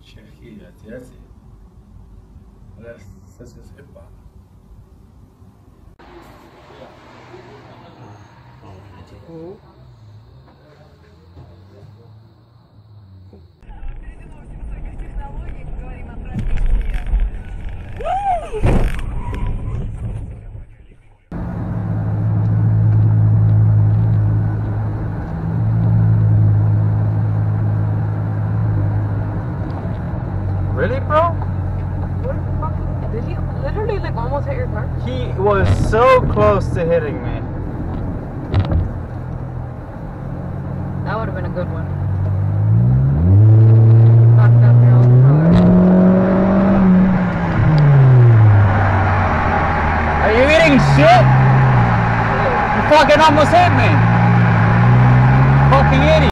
Cherchia, that's it. That's just hip hop. Really, bro? What the fuck? Did he literally like almost hit your car? He was so close to hitting me. That would have been a good one. Fucked up your own car. Are you eating shit? You fucking almost hit me. Fucking idiot.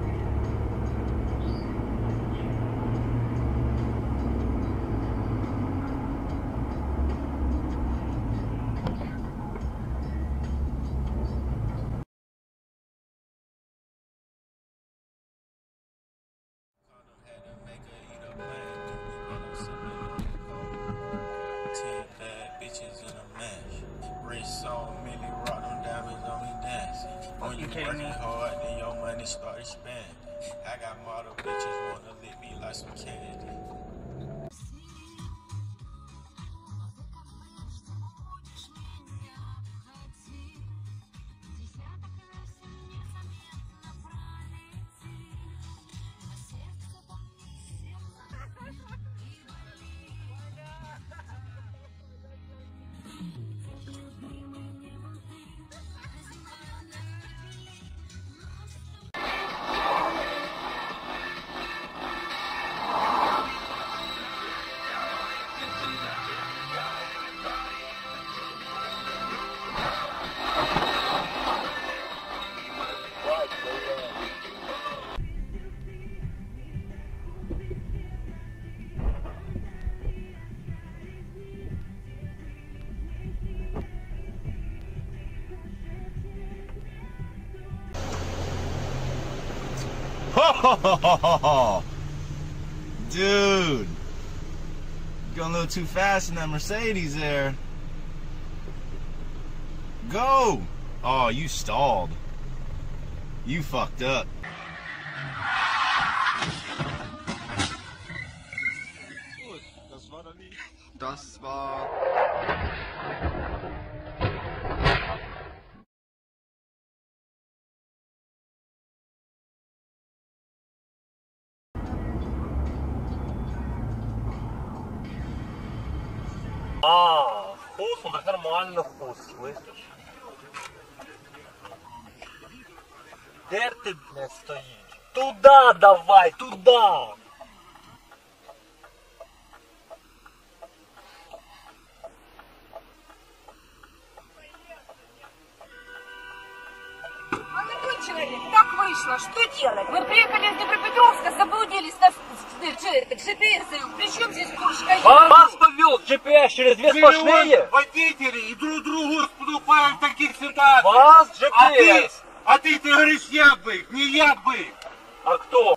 When you working hard, then your money start expanding. I got model bitches wanna lick me like some candy. Dude, you're going a little too fast in that Mercedes there. Go! Oh, you stalled. You fucked up. Das war... Вкус, он так нормально вкус, слышишь? Где ты, блядь, стоишь? Туда давай, туда! Молодой человек, так вышло, что делать? Мы приехали из Днепропетровска, заблудились на GPS. Причем здесь Куршка? Вас повел GPS через две сплошные? Водители и друг другу вступаем в таких ситуациях. Вас GPS! А ты говоришь, я бы, не я бы. А кто?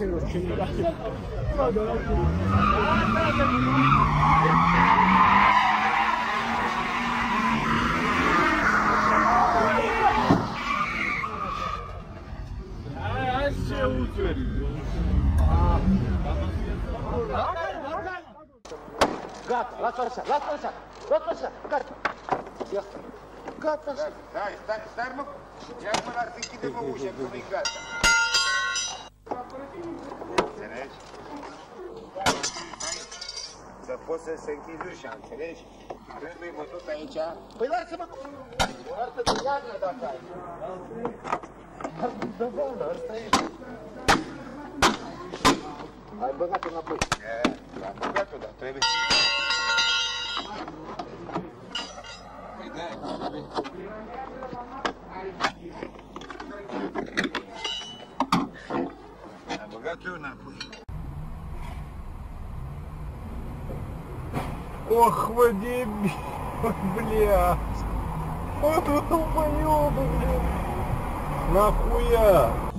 Gata, lasă așa, lasă așa, lasă așa, gata. Ia, gata așa. Stai mă, ia-mă la să închide-mă ușa, că nu-i gata. Înțelegi? Să poți să se închizi ușa, înțelegi? Trebuie bătut aici. Păi lasă-mă, lasă-te iarnă dacă ai. Da, bă, asta e. Ai băgat-o înapoi. Am băgat-o, dar trebuie. Am băgat eu înapoi. Ох, Вадим, блядь. Вот вы долбоёбы, блядь. Нахуя?